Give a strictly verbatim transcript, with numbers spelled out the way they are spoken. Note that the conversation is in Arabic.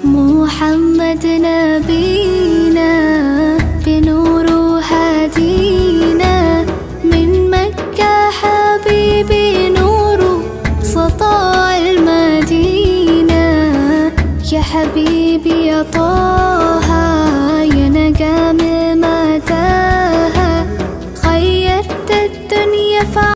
محمد نبينا بنور هدينا من مكة حبيبي نور سطاع المدينة يا حبيبي يا طه